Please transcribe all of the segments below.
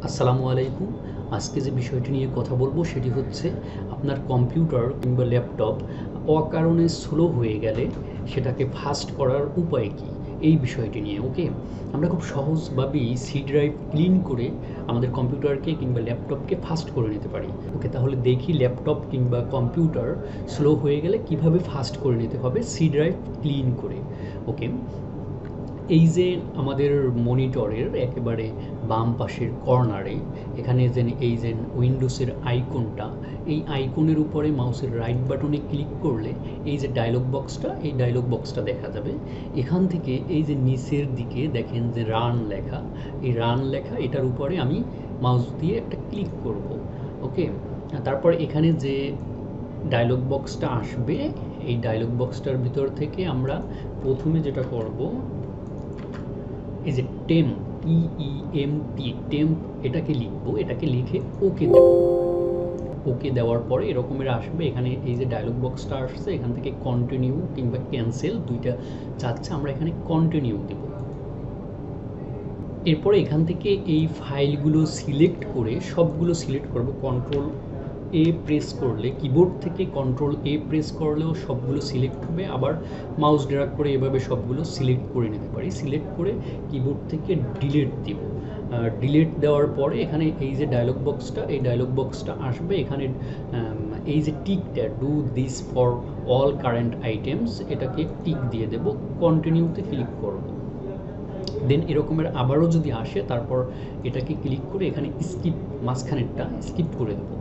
আসসালামু আলাইকুম। আজকে যে বিষয়টি নিয়ে কথা বলবো সেটি হচ্ছে আপনার কম্পিউটার কিংবা ল্যাপটপ অকারণে স্লো হয়ে গেলে সেটাকে ফাস্ট করার উপায় কী, এই বিষয়টি নিয়ে। ওকে, আমরা খুব সহজভাবেই সি ড্রাইভ ক্লিন করে আমাদের কম্পিউটারকে কিংবা ল্যাপটপকে ফাস্ট করে নিতে পারি। ওকে, তাহলে দেখি ল্যাপটপ কিংবা কম্পিউটার স্লো হয়ে গেলে কিভাবে ফাস্ট করে নিতে হবে সি ড্রাইভ ক্লিন করে। ওকে, এই যে আমাদের মনিটরের একেবারে বাম পাশের কর্নারে এখানে যে এই যে উইন্ডোজের আইকনটা, এই আইকনের উপরে মাউসের রাইট বাটনে ক্লিক করলে এই যে ডায়লগ বক্সটা, এই ডায়লগ বক্সটা দেখা যাবে। এখান থেকে এই যে নিচের দিকে দেখেন যে রান লেখা, এই রান লেখা এটার উপরে আমি মাউস দিয়ে একটা ক্লিক করব। ওকে, তারপর এখানে যে ডায়লগ বক্সটা আসবে, এই ডায়লগ বক্সটার ভিতর থেকে আমরা প্রথমে যেটা করব, এই যে টেম্প, টিইএমপি, টেম্প, এটাকে লিখবো। এটাকে লিখে ওকে দেব। ওকে দেওয়ার পরে এরকমের আসবে। এখানে এই যে ডায়লগ বক্সটা আসছে, এখান থেকে কন্টিনিউ কিংবা ক্যান্সেল দুইটা চাচ্ছে, আমরা এখানে কন্টিনিউ দেব। এরপরে এখান থেকে এই ফাইলগুলো সিলেক্ট করে সবগুলো সিলেক্ট করব। কন্ট্রোল এ প্রেস করলে, কিবোর্ড থেকে কন্ট্রোল এ প্রেস করলেও সবগুলো সিলেক্ট হবে। আবার মাউস ড্র্যাগ করে এভাবে সবগুলো সিলেক্ট করে নিতে পারি। সিলেক্ট করে কিবোর্ড থেকে ডিলিট দিব। ডিলিট দেওয়ার পরে এখানে এই যে ডায়লগ বক্সটা, এই ডায়লগ বক্সটা আসবে। এখানে এই যে টিকটা, do this for all current items, এটাকে টিক দিয়ে দেব। কন্টিনিউতে ক্লিক করব। দেন এরকমের আবারও যদি আসে, তারপর এটাকে ক্লিক করে এখানে স্কিপ, মাঝখানেরটা স্কিপ করে দেবো।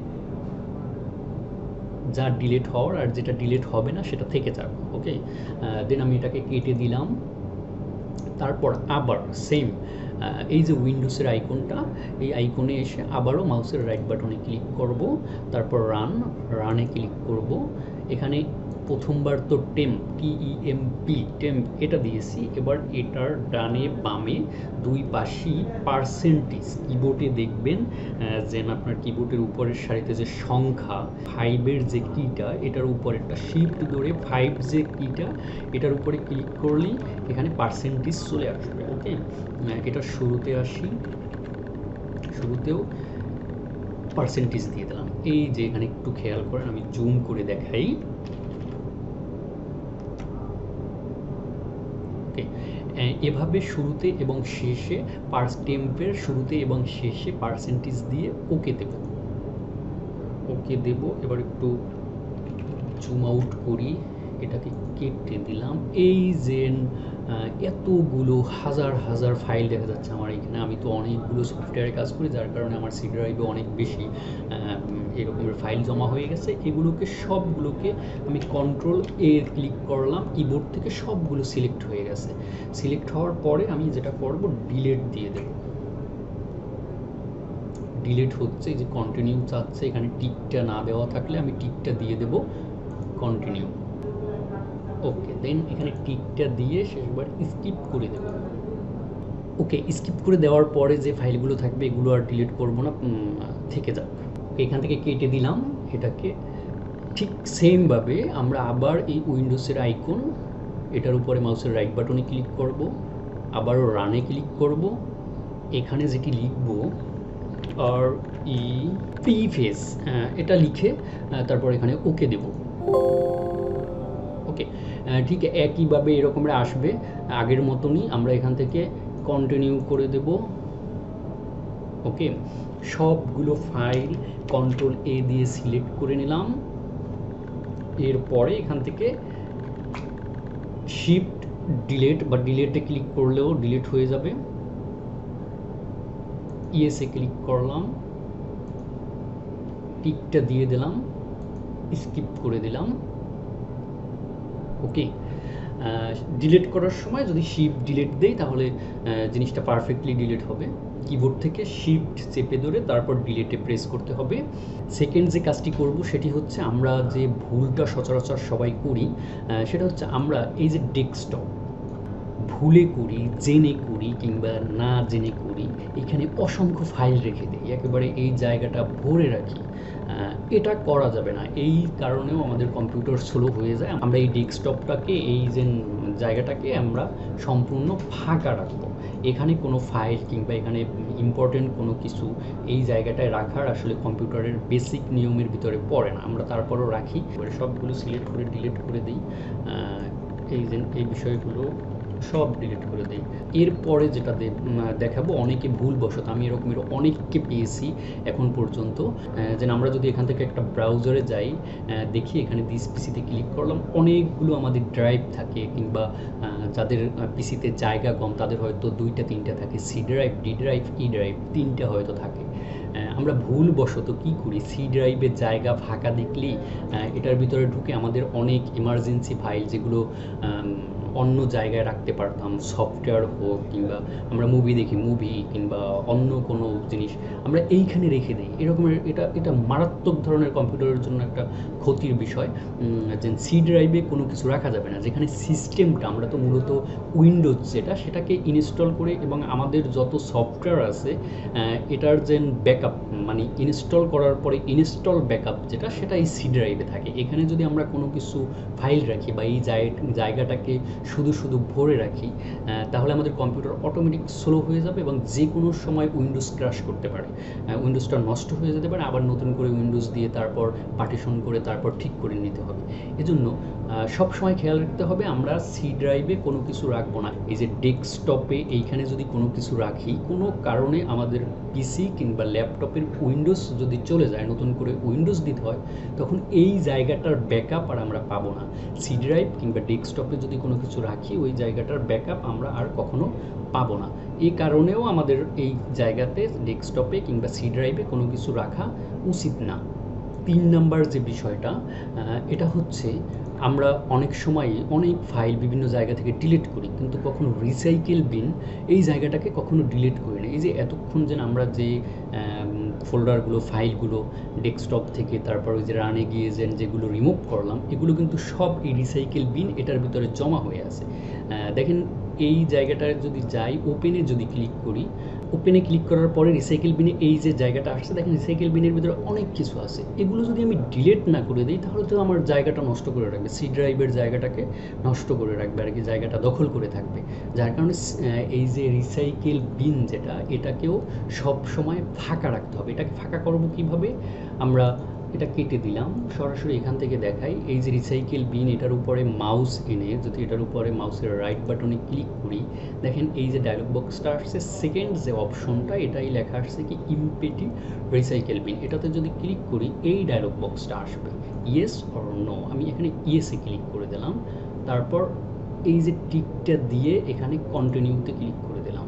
যা ডিলিট হওয়ার আর যেটা ডিলিট হবে না সেটা থেকে যাবে। ওকে, দেন আমি এটাকে কেটে দিলাম। তারপর আবার সেম এই যে উইন্ডোজের আইকনটা, এই আইকনে এসে আবারও মাউসের রাইট বাটনে ক্লিক করব। তারপর রানে ক্লিক করব। এখানে প্রথমবার তো টেম্প, টিইএমপি, টেম্প এটা দিয়েছি। এবার এটার ডানে বামে দুই পাশেই পার্সেন্টেজ, কিবোর্ডে দেখবেন যে আপনার কিবোর্ডের উপরের সারিতে যে সংখ্যা 5-এর যে কিটা, এটার উপরে একটা শিফট ধরে 5 যে কিটা, এটার উপরে ক্লিক করলেই এখানে পার্সেন্টেজ চলে আসবে। ওকে, এটা শুরুতে আসি, শুরুতেও পার্সেন্টেজ দিয়ে দিলাম। এই যে এখানে একটু খেয়াল করেন, আমি জুম করে দেখাই। ওকে, এভাবে শুরুতে এবং শেষে টেম্পের শুরুতে এবং শেষে পার্সেন্টেজ দিয়ে ওকে দেব। ওকে দেব। এবার একটু জুম আউট করি, এটাকে কেটে দিলাম। এই যে এতগুলো হাজার হাজার ফাইল দেখা যাচ্ছে আমার এখানে। আমি তো অনেকগুলো সফটওয়্যারে কাজ করি, যার কারণে আমার সি ড্রাইভে অনেক বেশি এরকমের ফাইল জমা হয়ে গেছে। এগুলোকে সবগুলোকে আমি কন্ট্রোল এ ক্লিক করলাম, কিবোর্ড থেকে সবগুলো সিলেক্ট হয়ে গেছে। সিলেক্ট হওয়ার পরে আমি যেটা করব, ডিলিট দিয়ে দেব। ডিলিট হচ্ছে, যে কন্টিনিউ চাচ্ছে, এখানে টিকটা না দেওয়া থাকলে আমি টিকটা দিয়ে দেব, কন্টিনিউ। ওকে, দেন এখানে টিকটা দিয়ে শেষবার স্কিপ করে দেব। ওকে, স্কিপ করে দেওয়ার পরে যে ফাইলগুলো থাকবে এগুলো আর ডিলিট করব না, থেকে যাক। এখান থেকে কেটে দিলাম এটাকে। ঠিক সেমভাবে আমরা আবার এই উইন্ডোজের আইকন, এটার উপরে মাউসের রাইট বাটনে ক্লিক করব, আবারও রানে ক্লিক করব। এখানে যেটি লিখব, আর প্রিফেস, এটা লিখে তারপর এখানে ওকে দেব। ওকে, ঠিক একইভাবে এরকমের আসবে আগের মতনই। আমরা এখান থেকে কন্টিনিউ করে দেব। ওকে, সবগুলো ফাইল কন্ট্রোল এ দিয়ে সিলেক্ট করে নিলাম। এরপরে এখান থেকে শিফট ডিলিট বা ডিলিটে ক্লিক করলেও ডিলিট হয়ে যাবে। ইয়েসে ক্লিক করলাম, টিকটা দিয়ে দিলাম, স্কিপ করে দিলাম। ওকে, ডিলিট করার সময় যদি শিফট ডিলিট দেই তাহলে জিনিসটা পারফেক্টলি ডিলিট হবে। কিবোর্ড থেকে শিফট চেপে ধরে তারপর ডিলিটে প্রেস করতে হবে। সেকেন্ড যে কাজটি করব সেটি হচ্ছে, আমরা যে ভুলটা সচরাচর সবাই করি, সেটা হচ্ছে আমরা এই যে ডেস্কটপ ভুলে করি, জেনে করি কিংবা না জেনে করি, এখানে অসংখ্য ফাইল রেখে দিই, একেবারে এই জায়গাটা ভরে রাখি। এটা করা যাবে না। এই কারণেও আমাদের কম্পিউটার স্লো হয়ে যায়। আমরা এই ডেস্কটপটাকে, এই যে জায়গাটাকে আমরা সম্পূর্ণ ফাঁকা রাখবো। এখানে কোনো ফাইল কিংবা এখানে ইম্পর্টেন্ট কোনো কিছু এই জায়গাটায় রাখার আসলে কম্পিউটারের বেসিক নিয়মের ভিতরে পড়ে না, আমরা তারপরও রাখি। এবারে সবগুলো সিলেক্ট করে ডিলিট করে দিই, এই বিষয়গুলো সব ডিলিট করে দিই। এরপরে যেটা দেখাবো, অনেকে ভুলবশত, আমি এরকমের অনেককে পেয়েছি এখন পর্যন্ত, যে আমরা যদি এখান থেকে একটা ব্রাউজারে যাই, দেখি এখানে দিস পিসিতে ক্লিক করলাম, অনেকগুলো আমাদের ড্রাইভ থাকে, কিংবা যাদের পিসিতে জায়গা কম তাদের হয়তো 2টা 3টা থাকে, C drive, D drive, E drive, 3টা হয়তো থাকে। আমরা ভুলবশত কী করি, সি ড্রাইভের জায়গা ফাঁকা দেখলেই এটার ভিতরে ঢুকে আমাদের অনেক এমার্জেন্সি ফাইল, যেগুলো অন্য জায়গায় রাখতে পারতাম, সফটওয়্যার হোক কিংবা আমরা মুভি দেখি, মুভি কিংবা অন্য কোনো জিনিস আমরা এইখানে রেখে দিই। এরকমের এটা মারাত্মক ধরনের কম্পিউটারের জন্য একটা ক্ষতির বিষয়, যে সি ড্রাইভে কোনো কিছু রাখা যাবে না, যেখানে সিস্টেমটা, আমরা তো মূলত উইন্ডোজ সেটাকে ইনস্টল করে এবং আমাদের যত সফটওয়্যার আছে এটার যে ব্যাকআপ, মানে ইনস্টল করার পরে ইনস্টল ব্যাকআপ সেটা এই সি ড্রাইভে থাকে। এখানে যদি আমরা কোনো কিছু ফাইল রাখি বা এই জায়গাটাকে শুধু ভরে রাখি, তাহলে আমাদের কম্পিউটার অটোমেটিক স্লো হয়ে যাবে এবং যে কোনো সময় উইন্ডোজ ক্র্যাশ করতে পারে, উইন্ডোজটা নষ্ট হয়ে যেতে পারে, আবার নতুন করে উইন্ডোজ দিয়ে তারপর পার্টিশন করে তারপর ঠিক করে নিতে হবে। এজন্য সবসময় খেয়াল রাখতে হবে আমরা সি ড্রাইভে কোনো কিছু রাখবো না। এই যে ডেস্কটপে এইখানে যদি কোনো কিছু রাখি, কোনো কারণে আমাদের পিসি কিংবা ল্যাপটপের উইন্ডোজ যদি চলে যায়, নতুন করে উইন্ডোজ দিতে হয়, তখন এই জায়গাটার ব্যাকআপ আর আমরা পাবো না। সি ড্রাইভ কিংবা ডেস্কটপে যদি কোনো কিছু রাখি, ওই জায়গাটার ব্যাকআপ আমরা আর কখনো পাবো না। এই কারণেও আমাদের এই জায়গাতে ডেস্কটপে কিংবা সি ড্রাইভে কোনো কিছু রাখা উচিত না। 3 নাম্বার যে বিষয়টা, এটা হচ্ছে আমরা অনেক সময় অনেক ফাইল বিভিন্ন জায়গা থেকে ডিলিট করি, কিন্তু কখনো রিসাইকেল বিন এই জায়গাটাকে কখনো ডিলিট করি না। এই যে এতক্ষণ যে আমরা যে ফোল্ডারগুলো, ফাইলগুলো ডেস্কটপ থেকে তারপর ওই যে রানে গিয়ে যেগুলো রিমুভ করলাম, এগুলো কিন্তু সব এই রিসাইকেল বিন এটার ভিতরে জমা হয়ে আছে। দেখেন এই জায়গাটায় যদি যাই, ওপেনে যদি ক্লিক করি, ওপেনে ক্লিক করার পরে রিসাইকেল বিনে এই যে জায়গাটা আসছে, দেখেন রিসাইকেল বিনের ভিতরে অনেক কিছু আছে। এগুলো যদি আমি ডিলিট না করে দিই, তাহলে তো আমার জায়গাটা নষ্ট করে রাখবে, সি ড্রাইভের জায়গাটাকে নষ্ট করে রাখবে আর কি, জায়গাটা দখল করে থাকবে। যার কারণে এই যে রিসাইকেল বিন এটাকেও সব সময় ফাঁকা রাখতে হবে। এটাকে ফাঁকা করবো কীভাবে, আমরা এটা কেটে দিলাম, সরাসরি এখান থেকে দেখাই। এই যে রিসাইকেল বিন, এটার উপরে মাউস এনে যদি এটার উপরে মাউসের রাইট বাটনে ক্লিক করি, দেখেন এই যে ডায়লগ বক্সটা আসছে, সেকেন্ড যে অপশনটা, এটাই লেখা আসছে কি ইমপেটি রিসাইকেল বিন। এটাতে যদি ক্লিক করি, এই ডায়লগ বক্সটা আসবে, ইয়েস অর নো। আমি এখানে ইয়েসে ক্লিক করে দিলাম, তারপর এই যে টিকটা দিয়ে এখানে কন্টিনিউতে ক্লিক করে দিলাম,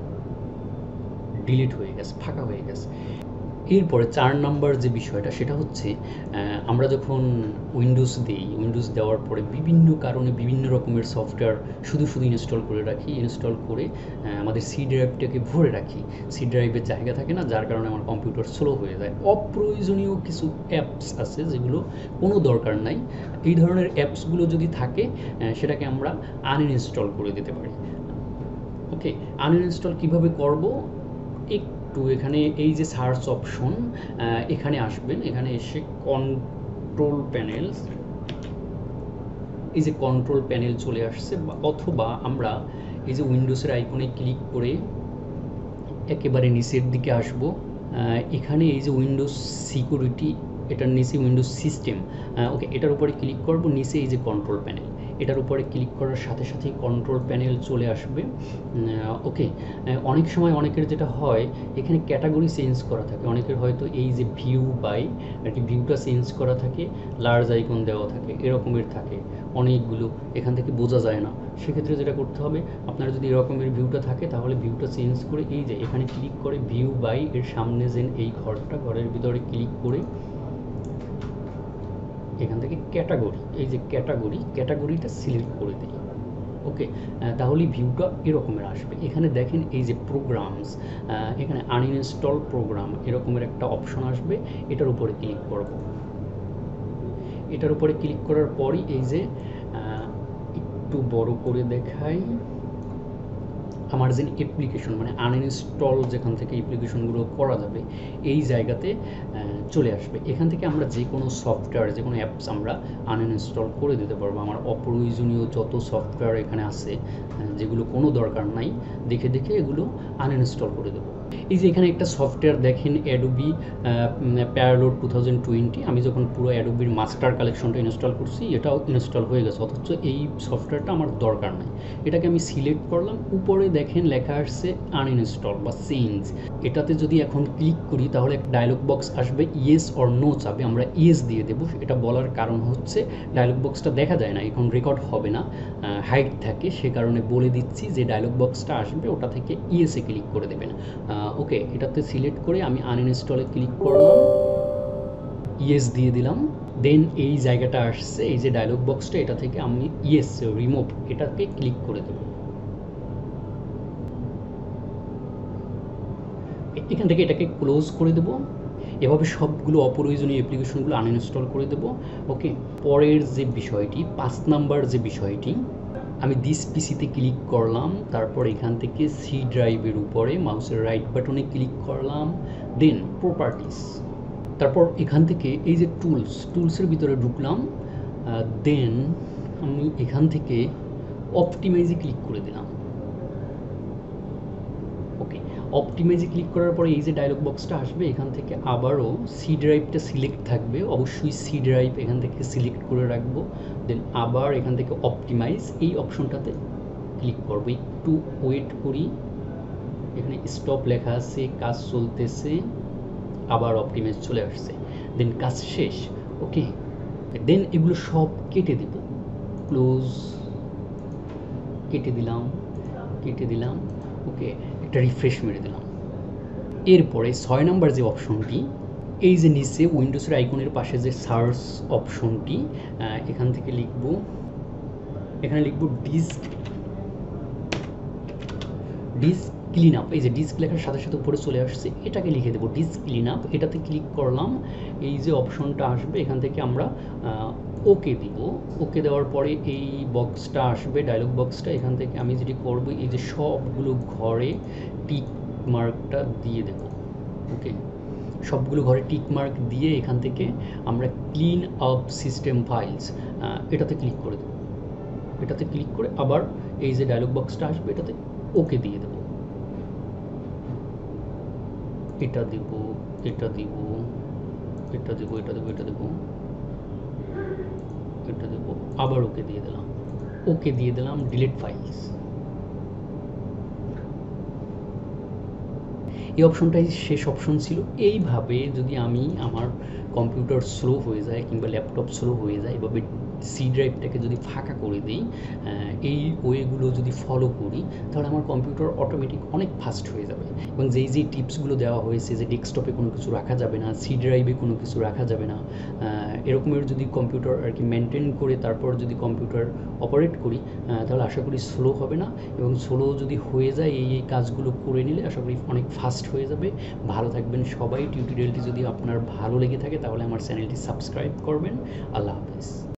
ডিলিট হয়ে গেছে, ফাঁকা হয়ে গেছে। এরপরে 4 নাম্বার যে বিষয়টা, সেটা হচ্ছে আমরা যখন উইন্ডোজ দিই, উইন্ডোজ দেওয়ার পরে বিভিন্ন কারণে বিভিন্ন রকমের সফটওয়্যার শুধু ইনস্টল করে রাখি, ইনস্টল করে আমাদের সি ড্রাইভটাকে ভরে রাখি। সি ড্রাইভের জায়গা থাকে না, যার কারণে আমার কম্পিউটার স্লো হয়ে যায়। অপ্রয়োজনীয় কিছু অ্যাপস আছে যেগুলো কোনো দরকার নাই, এই ধরনের অ্যাপসগুলো যদি থাকে সেটাকে আমরা আনইনস্টল করে দিতে পারি। ওকে, আনইনস্টল কীভাবে করব, একটু এখানে এই যে সার্চ অপশন, এখানে আসবেন, এখানে এসে কন্ট্রোল প্যানেল, এই যে কন্ট্রোল প্যানেল চলে আসছে, অথবা আমরা এই যে উইন্ডোজের আইকনে ক্লিক করে একেবারে নিচের দিকে আসব, এখানে এই যে উইন্ডোজ সিকিউরিটি, এটার নিচে উইন্ডোজ সিস্টেম, ওকে, এটার উপরে ক্লিক করব, নিচে এই যে কন্ট্রোল প্যানেল, এটার উপরে ক্লিক করার সাথে সাথেই কন্ট্রোল প্যানেল চলে আসবে। ওকে, অনেক সময় অনেকের যেটা হয়, এখানে ক্যাটাগরি চেঞ্জ করা থাকে, অনেকের হয়তো এই যে ভিউ বাই আর কি, ভিউটা চেঞ্জ করা থাকে, লার্জ আইকন দেওয়া থাকে, এরকমের থাকে অনেকগুলো, এখান থেকে বোঝা যায় না। সেক্ষেত্রে যেটা করতে হবে, আপনার যদি এরকমের ভিউটা থাকে, তাহলে ভিউটা চেঞ্জ করে এই যে এখানে ক্লিক করে ভিউ বাই এর সামনে এই ঘরের ভিতরে ক্লিক করে এখান থেকে ক্যাটাগরি, এই যে ক্যাটাগরিটা সিলেক্ট করে দিই। ওকে, তাহলে ভিউটা এরকমের আসবে। এখানে দেখেন এই যে প্রোগ্রামস, এখানে আনইনস্টল প্রোগ্রাম এরকমের একটা অপশন আসবে, এটার উপরে ক্লিক করব। এটার উপরে ক্লিক করার পরই এই যে একটু বড় করে দেখাই, আমারজেন অ্যাপ্লিকেশন মানে আনইনস্টল যেখান থেকে অ্যাপ্লিকেশনগুলো করা যাবে এই জায়গাতে চলে আসবে। এখান থেকে আমরা যে কোনো সফটওয়্যার যে কোনো অ্যাপস আমরা আনইনস্টল করে দিতে পারবো। আমার অপ্রয়োজনীয় যত সফটওয়্যার এখানে আছে যেগুলো কোনো দরকার নাই দেখে দেখে এগুলো আনইনস্টল করে দেবো। এই যে এখানে একটা সফটওয়্যার দেখেন অ্যাডোবি প্যারালোড 2020, আমি যখন পুরো অ্যাডোবির মাস্টার কালেকশনটা ইনস্টল করছি এটাও ইনস্টল হয়ে গেছে, অথচ এই সফটওয়্যারটা আমার দরকার নাই। এটাকে আমি সিলেক্ট করলাম, উপরে দেখেন লেখা আসছে আনইনস্টল বা চেঞ্জ। এটাতে যদি এখন ক্লিক করি তাহলে একটা ডায়লগ বক্স আসবে, ইয়েস অর নো চাবে, আমরা ইয়েস দিয়ে দেবো। এটা বলার কারণ হচ্ছে ডায়লগ বক্সটা দেখা যায় না, এখন রেকর্ড হবে না, হাইড থাকে, সে কারণে বলে দিচ্ছি যে ডায়লগ বক্সটা আসবে ওটা থেকে ইয়েসে ক্লিক করে দেবেন। ওকে, এটাতে সিলেক্ট করে আমি আনইনস্টলে ক্লিক করলাম, ইয়েস দিয়ে দিলাম। দেন এই জায়গাটা আসছে, এই যে ডায়লগ বক্সটা, এটা থেকে আমি ইয়েস রিমুভ এটাকে ক্লিক করে দেব। এখান থেকে এটাকে ক্লোজ করে দেব। এভাবে সবগুলো অপ্রয়োজনীয় অ্যাপ্লিকেশনগুলো আনইনস্টল করে দেব। ওকে, পরের যে বিষয়টি 5 নাম্বার যে বিষয়টি, আমি দিস পিসিতে ক্লিক করলাম, তারপর এখান থেকে সি ড্রাইভের উপরে মাউসের রাইট বাটনে ক্লিক করলাম, দেন প্রপার্টিস, তারপর এখান থেকে এই যে টুলসের ভিতরে ঢুকলাম, দেন আমি এখান থেকে অপটিমাইজে ক্লিক করে দিলাম। ওকে, অপটিমাইজে ক্লিক করার পরে এই যে ডায়লগ বক্সটা আসবে, এখান থেকে আবারও সি ড্রাইভটা সিলেক্ট থাকবে, অবশ্যই সি ড্রাইভ এখান থেকে সিলেক্ট করে রাখবো। দেন আবার এখান থেকে অপটিমাইজ এই অপশনটাতে ক্লিক করবো, একটু ওয়েট করি, এখানে স্টপ লেখা আছে, কাজ চলতেছে, আবার অপটিমাইজ চলে আসছে, দেন কাজ শেষ। ওকে, দেন এগুলো সব কেটে দিব, ক্লোজ, কেটে দিলাম। ওকে, একটা রিফ্রেশ মেরে দিলাম। এরপরে 6 নাম্বার যে অপশনটি, এই যে নিচে উইন্ডোজের আইকনের পাশে যে সার্চ অপশনটি, এখান থেকে এখানে লিখব ডিস্ক ক্লিন আপ। এই যে ডিস্ক লেখার সাথে সাথে উপরে চলে আসছে, এটাকে লিখে দেবো ডিস্ক ক্লিন আপ। এটাতে ক্লিক করলাম, এই যে অপশনটা আসবে এখান থেকে আমরা ওকে দিব। ওকে দেওয়ার পরে এই বক্সটা আসবে, ডায়লগ বক্সটা, এখান থেকে আমি যেটি করব এই যে সবগুলো ঘরে টিক মার্কটা দিয়ে দেব। ওকে, সবগুলো ঘরে টিক মার্ক দিয়ে এখান থেকে আমরা ক্লিন আপ সিস্টেম ফাইলস এটাতে ক্লিক করে দেব। এটাতে ক্লিক করে আবার এই যে ডায়লগ বক্সটা আসবে এটাতে ওকে দিয়ে দেব। এটা দেব, আবার ওকে দিয়ে দিলাম, ডিলিট ফাইলস। এই অপশনটাই শেষ অপশন ছিল। এইভাবে যদি আমি আমার কম্পিউটার স্লো হয়ে যায় কিংবা ল্যাপটপ স্লো হয়ে যায়, এভাবে সি ড্রাইভটাকে যদি ফাঁকা করে দিই, এই ওয়েগুলো যদি ফলো করি, তাহলে আমার কম্পিউটার অটোমেটিক অনেক ফাস্ট হয়ে যাবে। এবং যেই টিপসগুলো দেওয়া হয়েছে যে ডেস্কটপে কোনো কিছু রাখা যাবে না, সি ড্রাইভে কোনো কিছু রাখা যাবে না, এরকমের যদি কম্পিউটার আর কি মেনটেন করে তারপর যদি কম্পিউটার অপারেট করি, তাহলে আশা করি স্লো হবে না। এবং স্লো যদি হয়ে যায় এই কাজগুলো করে নিলে আশা করি অনেক ফাস্ট হয়ে যাবে। ভালো থাকবেন সবাই। টিউটোরিয়ালটি যদি আপনার ভালো লেগে থাকে তাহলে আমার চ্যানেলটি সাবস্ক্রাইব করবেন। আল্লাহ হাফেজ।